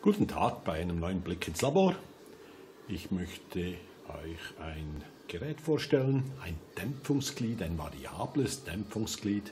Guten Tag bei einem neuen Blick ins Labor. Ich möchte euch ein Gerät vorstellen, ein Dämpfungsglied, ein variables Dämpfungsglied,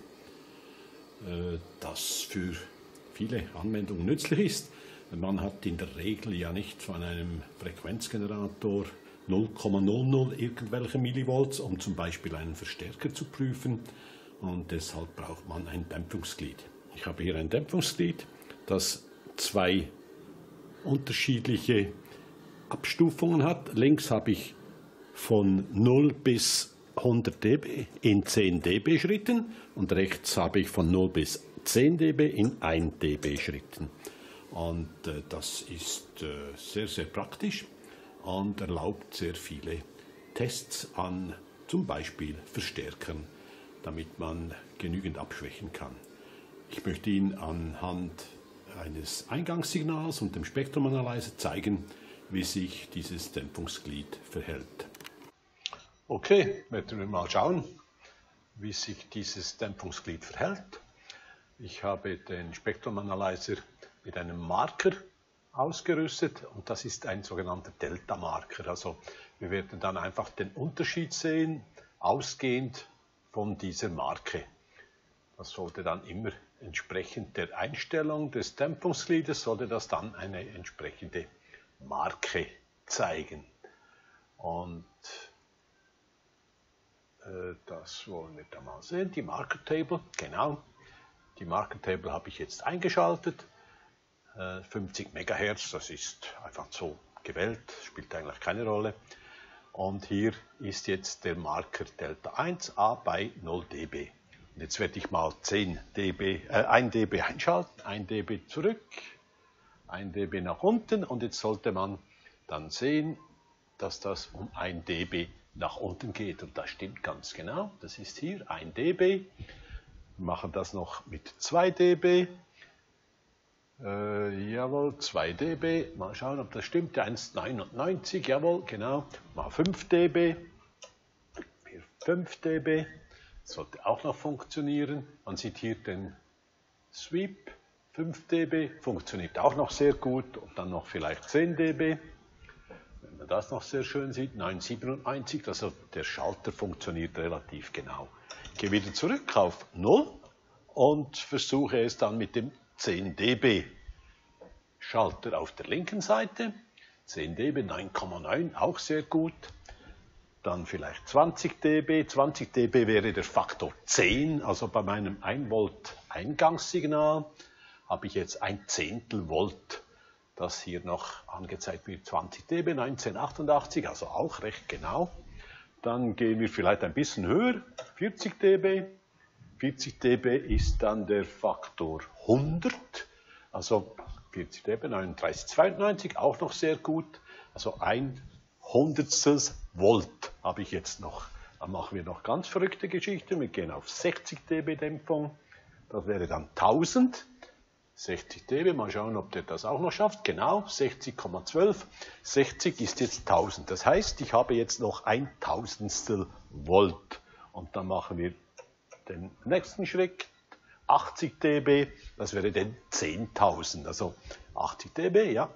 das für viele Anwendungen nützlich ist. Man hat in der Regel ja nicht von einem Frequenzgenerator 0,00 irgendwelche Millivolts, um zum Beispiel einen Verstärker zu prüfen, und deshalb braucht man ein Dämpfungsglied. Ich habe hier ein Dämpfungsglied, das zwei unterschiedliche Abstufungen hat. Links habe ich von 0 bis 100 dB in 10 dB Schritten und rechts habe ich von 0 bis 10 dB in 1 dB Schritten. Und das ist sehr, sehr praktisch und erlaubt sehr viele Tests an zum Beispiel Verstärkern, damit man genügend abschwächen kann. Ich möchte Ihnen anhand eines Eingangssignals und dem Spektrumanalyzer zeigen, wie sich dieses Dämpfungsglied verhält. Okay, werden wir mal schauen, wie sich dieses Dämpfungsglied verhält. Ich habe den Spektrumanalyzer mit einem Marker ausgerüstet und das ist ein sogenannter Delta-Marker. Also wir werden dann einfach den Unterschied sehen, ausgehend von dieser Marke. Das sollte dann immer entsprechend der Einstellung des Dämpfungsgliedes, sollte das dann eine entsprechende Marke zeigen. Und das wollen wir da mal sehen. Die Marker Table, genau. Die Marker Table habe ich jetzt eingeschaltet. 50 MHz, das ist einfach so gewählt, spielt eigentlich keine Rolle. Und hier ist jetzt der Marker Delta 1a bei 0 dB. Und jetzt werde ich mal 1 dB einschalten, 1 dB zurück, 1 dB nach unten, und jetzt sollte man dann sehen, dass das um 1 dB nach unten geht. Und das stimmt ganz genau, das ist hier 1 dB. Wir machen das noch mit 2 dB. Jawohl, 2 dB. Mal schauen, ob das stimmt. 1,99, jawohl, genau. Mal 5 dB. 5 dB. Sollte auch noch funktionieren. Man sieht hier den Sweep. 5 dB. Funktioniert auch noch sehr gut. Und dann noch vielleicht 10 dB. Wenn man das noch sehr schön sieht. 9,97. Also der Schalter funktioniert relativ genau. Ich gehe wieder zurück auf 0 und versuche es dann mit dem 10 dB Schalter auf der linken Seite. 10 dB, 9,9, auch sehr gut. Dann vielleicht 20 dB. 20 dB wäre der Faktor 10. Also bei meinem 1 Volt Eingangssignal habe ich jetzt 1/10 Volt. Das hier noch angezeigt wird 20 dB, 1988, also auch recht genau. Dann gehen wir vielleicht ein bisschen höher, 40 dB. 40 dB ist dann der Faktor 100, also 40 dB, 39,92, auch noch sehr gut. Also 1/100 Volt habe ich jetzt noch. Dann machen wir noch ganz verrückte Geschichten. Wir gehen auf 60 dB Dämpfung. Das wäre dann 1000. 60 dB, mal schauen, ob der das auch noch schafft. Genau, 60,12. 60 ist jetzt 1000. Das heißt, ich habe jetzt noch 1/1000 Volt. Und dann machen wir den nächsten Schritt, 80 dB, das wäre dann 10.000, also 80 dB, ja,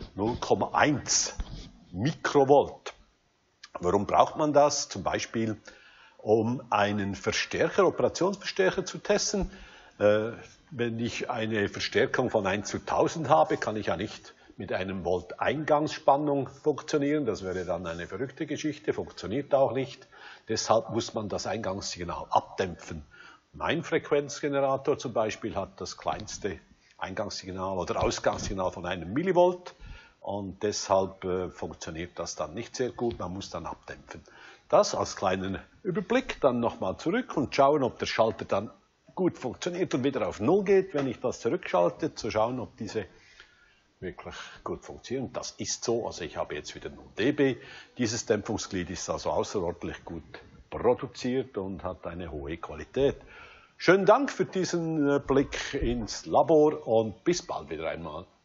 0,1 Mikrovolt. Warum braucht man das? Zum Beispiel, um einen Verstärker, Operationsverstärker zu testen. Wenn ich eine Verstärkung von 1:1000 habe, kann ich ja nicht mit einem Volt Eingangsspannung funktionieren. Das wäre dann eine verrückte Geschichte, funktioniert auch nicht. Deshalb muss man das Eingangssignal abdämpfen. Mein Frequenzgenerator zum Beispiel hat das kleinste Eingangssignal oder Ausgangssignal von 1 Millivolt und deshalb funktioniert das dann nicht sehr gut. Man muss dann abdämpfen. Das als kleinen Überblick, dann nochmal zurück und schauen, ob der Schalter dann gut funktioniert und wieder auf 0 geht, wenn ich das zurückschalte, zu schauen, ob diese wirklich gut funktionieren. Das ist so, also ich habe jetzt wieder 0 dB. Dieses Dämpfungsglied ist also außerordentlich gut produziert und hat eine hohe Qualität. Schönen Dank für diesen Blick ins Labor und bis bald wieder einmal.